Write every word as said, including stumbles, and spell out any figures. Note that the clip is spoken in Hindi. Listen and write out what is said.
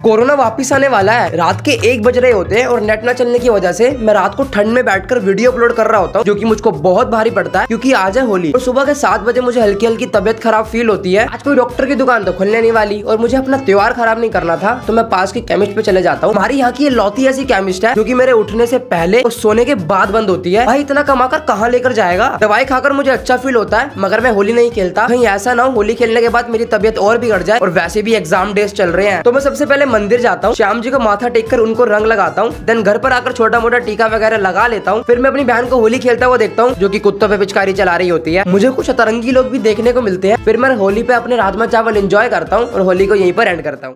कोरोना वापिस आने वाला है। रात के एक बज रहे होते हैं और नेट न चलने की वजह से मैं रात को ठंड में बैठकर वीडियो अपलोड कर रहा होता हूँ, जो कि मुझको बहुत भारी पड़ता है क्योंकि आज है होली और सुबह के सात बजे मुझे हल्की हल्की तबियत खराब फील होती है। आज कोई डॉक्टर की दुकान तो खुलने नहीं वाली और मुझे अपना त्योहार खराब नहीं करना था, तो मैं पास की केमिस्ट पे चले जाता हूँ। हमारी यहाँ की लौती ऐसी केमिस्ट है जो कि मेरे उठने से पहले और सोने के बाद बंद होती है। भाई इतना कमाकर कहाँ लेकर जाएगा। दवाई खाकर मुझे अच्छा फील होता है, मगर मैं होली नहीं खेलता। कहीं ऐसा ना हो होली खेलने के बाद मेरी तबियत और बिगड़ जाए। और वैसे भी एग्जाम डेज चल रहे हैं, तो मैं सबसे पहले मंदिर जाता हूँ, श्याम जी को माथा टेक कर उनको रंग लगाता हूँ। देन घर पर आकर छोटा मोटा टीका वगैरह लगा लेता हूँ। फिर मैं अपनी बहन को होली खेलता हुआ देखता हूँ, जो कि कुत्तों पे पिचकारी चला रही होती है। मुझे कुछ अतरंगी लोग भी देखने को मिलते हैं। फिर मैं होली पे अपने राजमा चावल एंजॉय करता हूँ और होली को यहीं पर एंड करता हूँ।